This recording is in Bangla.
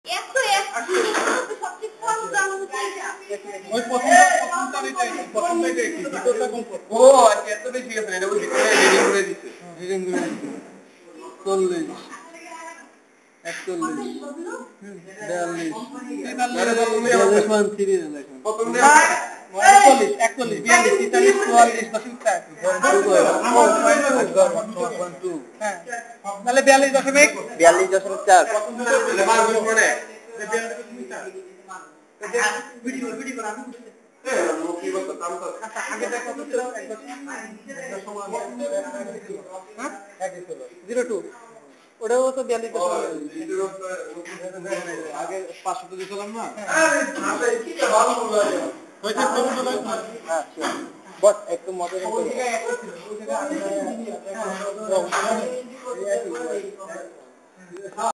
ওই প্রথমটা কি ভিতরটা কোন ও আচ্ছা এত বেশি গেছে এটা ওই ভিতরে রিডিং করে দিছে 40 তাহলে 42 ওটাও তো 42 আগে 500 দিছিলাম না বস একটু মডেল করে